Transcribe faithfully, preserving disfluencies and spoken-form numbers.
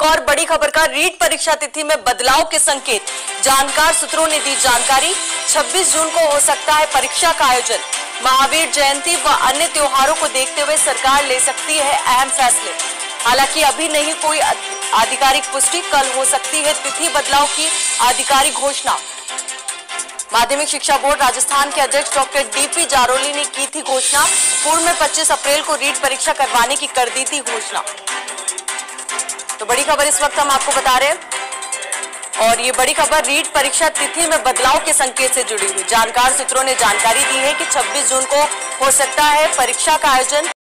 और बड़ी खबर का रीट परीक्षा तिथि में बदलाव के संकेत, जानकार सूत्रों ने दी जानकारी। छब्बीस जून को हो सकता है परीक्षा का आयोजन। महावीर जयंती व अन्य त्योहारों को देखते हुए सरकार ले सकती है अहम फैसले। हालांकि अभी नहीं कोई आधिकारिक पुष्टि, कल हो सकती है तिथि बदलाव की आधिकारिक घोषणा। माध्यमिक शिक्षा बोर्ड राजस्थान के अध्यक्ष डॉक्टर डीपी जारोली ने की थी घोषणा। पूर्व में पच्चीस अप्रैल को रीट परीक्षा करवाने की कर दी थी घोषणा। तो बड़ी खबर इस वक्त हम आपको बता रहे हैं और ये बड़ी खबर रीट परीक्षा तिथि में बदलाव के संकेत से जुड़ी हुई। जानकार सूत्रों ने जानकारी दी है कि छब्बीस जून को हो सकता है परीक्षा का आयोजन।